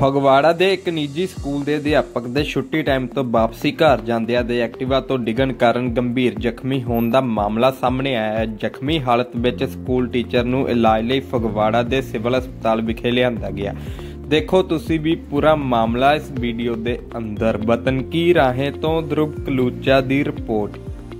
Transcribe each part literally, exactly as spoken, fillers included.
ਫਗਵਾੜਾ ਦੇ ਇੱਕ ਨਿੱਜੀ ਸਕੂਲ ਦੇ ਅਧਿਆਪਕ ਦੇ ਛੁੱਟੀ ਟਾਈਮ ਤੋਂ ਵਾਪਸੀ ਘਰ ਜਾਂਦਿਆਂ ਦੇ ਐਕਟਿਵਾ ਤੋਂ ਡਿੱਗਣ ਕਾਰਨ ਗੰਭੀਰ ਜ਼ਖਮੀ ਹੋਣ ਦਾ ਮਾਮਲਾ ਸਾਹਮਣੇ ਆਇਆ ਹੈ। ਜ਼ਖਮੀ ਹਾਲਤ ਵਿੱਚ ਸਕੂਲ ਟੀਚਰ ਨੂੰ ਇਲਾਜ ਲਈ ਫਗਵਾੜਾ ਦੇ ਸਿਵਲ ਹਸਪਤਾਲ ਵਿਖੇ ਲਿਆਂਦਾ ਗਿਆ। ਦੇਖੋ ਤੁਸੀਂ ਵੀ ਪੂਰਾ ਮਾਮਲਾ ਇਸ ਵੀਡੀਓ ਦੇ ਅੰਦਰ। ਵਤਨ ਕੀ ਰਾਹੇ ਤੋਂ ਧਰੁਵ ਕਲੂਚਾ ਦੀ ਰਿਪੋर्ट।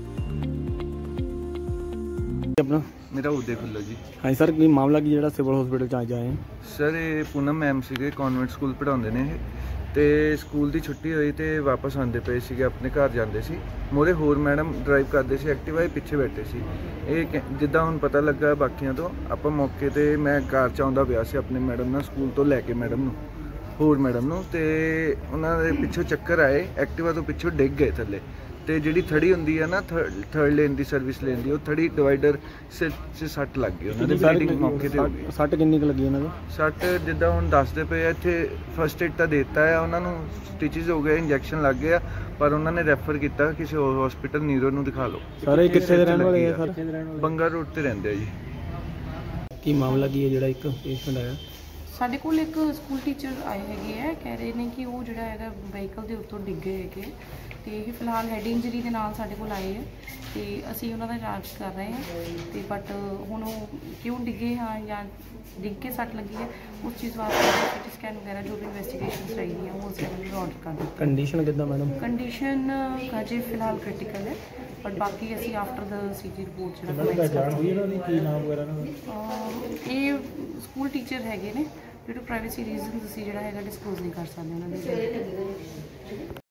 अपना मेरा उदय खुल्ला जी। हाँ सर की मामला की जो सिविल हॉस्पिटल च आज आए हैं सर ये पूनम मैम सीगे कॉन्वेंट स्कूल पढ़ाते ने ते स्कूल की छुट्टी हुई तो वापस आते पे सीगे अपने घर जाते सी। मोरे होर मैडम ड्राइव करते सी एक्टिवा पिछे बैठे सी। ये जिदा हुण पता लगा बाकियां तो आप मौके ते मैं कार च आउंदा पिया सी अपने मैडम ना स्कूल तो लैके मैडम नूं होर मैडम नूं ते उन्हां दे पिछों चक्कर आए एक्टिवा तो पिछों डिग गए थल्ले ਤੇ ਜਿਹੜੀ ਥੜੀ ਹੁੰਦੀ ਹੈ ਨਾ ਥਰਡ ਲੇਨ ਦੀ ਸਰਵਿਸ ਲੇਨ ਦੀ ਉਹ ਥੜੀ ਡਿਵਾਈਡਰ ਸੇ ਸੇ ਸੱਟ ਲੱਗ ਗਈ ਉਹਨਾਂ ਦੇ ਬਲੀਡਿੰਗ ਮੌਕੇ ਤੇ ਹੋ ਗਈ। ਸੱਟ ਕਿੰਨੀ ਕੁ ਲੱਗੀ ਉਹਨਾਂ ਦੇ? ਸੱਟ ਜਿੱਦਾਂ ਹੁਣ ਦੱਸਦੇ ਪਏ ਇੱਥੇ ਫਸਟ ਏਡ ਤਾਂ ਦਿੱਤਾ ਹੈ ਉਹਨਾਂ ਨੂੰ, ਸਟਿਚਸ ਹੋ ਗਏ, ਇੰਜੈਕਸ਼ਨ ਲੱਗ ਗਿਆ, ਪਰ ਉਹਨਾਂ ਨੇ ਰੈਫਰ ਕੀਤਾ ਕਿਸੇ ਹੋਰ ਹਸਪੀਟਲ ਨੀਰੋ ਨੂੰ ਦਿਖਾ ਲਓ। ਸਾਰੇ ਕਿੱਥੇ ਦੇ ਰਹਿਣ ਵਾਲੇ ਆ ਸਰ? ਬੰਗਾ ਰੋਡ ਤੇ ਰਹਿੰਦੇ ਆ ਜੀ। ਕੀ ਮਾਮਲਾ ਕੀ ਹੈ ਜਿਹੜਾ ਇੱਕ ਪੇਸ਼ੈਂਟ ਆਇਆ? ਸਾਡੇ ਕੋਲ ਇੱਕ ਸਕੂਲ ਟੀਚਰ ਆਏ ਹੈਗੇ ਹੈ, ਕਹਿ ਰਹੇ ਨੇ ਕਿ ਉਹ ਜਿਹੜਾ ਹੈਗਾ ਵਹੀਕਲ ਦੇ ਉੱਤੋਂ ਡਿੱਗੇ ਹੈਗੇ ਤੇ ਇਹ ਫਿਲਹਾਲ ਹੈਡ ਇੰਜਰੀ ਦੇ ਨਾਲ ਸਾਡੇ ਕੋਲ ਆਏ ਹੈ ਤੇ ਅਸੀਂ ਉਹਨਾਂ ਦਾ ਇਲਾਜ ਕਰ ਰਹੇ ਹਾਂ ਤੇ ਬਟ ਹੁਣ ਉਹ ਕਿਉਂ ਡਿੱਗੇ ਹਾਂ ਜਾਂ ਡਿੱਗ ਕੇ ਸੱਟ ਲੱਗੀ ਹੈ ਉਸ ਚੀਜ਼ ਵਾਸਤੇ ਸੀਟੀ ਸਕੈਨ ਵਗੈਰਾ ਜੋ ਵੀ ਇਨਵੈਸਟੀਗੇਸ਼ਨ ਚਾਹੀਦੀ ਹੈ ਉਹ ਅਸੀਂ ਆਰਡਰ ਕਰ ਦਿੱਤੀ। ਕੰਡੀਸ਼ਨ ਕਿੱਦਾਂ ਮੈਡਮ? ਕੰਡੀਸ਼ਨ ਹਜੇ ਫਿਲਹਾਲ ਕ੍ਰਿਟੀਕਲ ਹੈ ਬਟ ਬਾਕੀ ਅਸੀਂ ਆਫਟਰ ਦ ਸੀਟੀ ਰਿਪੋਰਟ ਜਿਹੜਾ ਹੋਈ ਇਹਨਾਂ ਦੀ ਕੀ ਨਾਮ ਵਗੈਰਾ ਇਹ ਸਕੂਲ ਟੀਚਰ ਹੈਗੇ ਨੇ, ਡਿਊ ਟੂ ਪ੍ਰਾਈਵੇਸੀ ਰੀਜ਼ਨਸ ਅਸੀਂ ਜਿਹੜਾ ਹੈਗਾ ਡਿਸਕਲੋਜ਼ ਨਹੀਂ ਕਰ ਸਕਦੇ ਉਹਨਾਂ ਦੇ।